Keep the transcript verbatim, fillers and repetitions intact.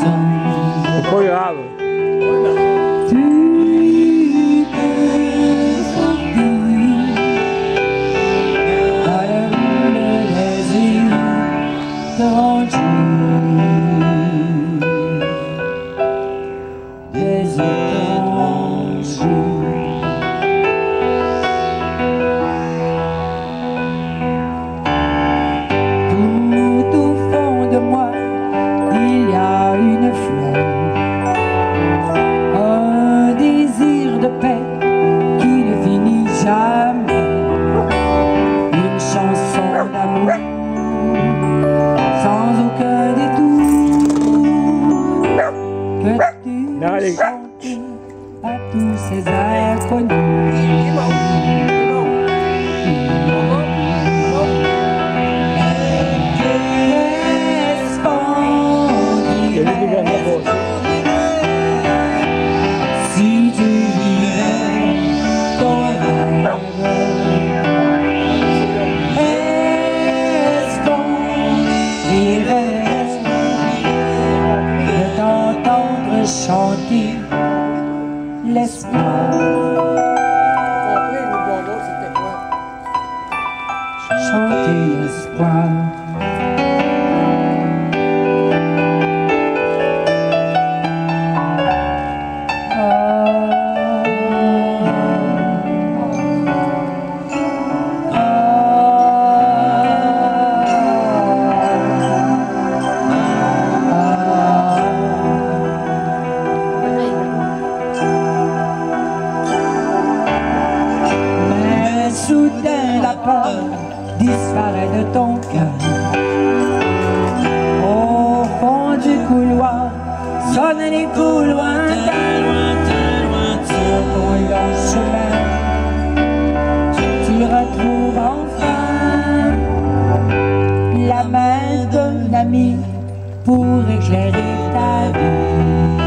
C'est pas grave. Tu peux sortir à le désir tranquille, désir tranquille. Tout au fond de moi, il y a une flamme, un désir de paix qui ne finit jamais, une chanson d'amour sans aucun détour que tu Allez. chantes à tous ces inconnus. Si tu vivais ton rêve, est-ce qu'on irait de t'entendre chanter l'espoir? Chanter l'espoir. Mais soudain la peur disparaît de ton cœur. Au fond du couloir sonnent les coups lointains, sur ton long chemin tu retrouves enfin la main d'un ami pour éclairer ta vie.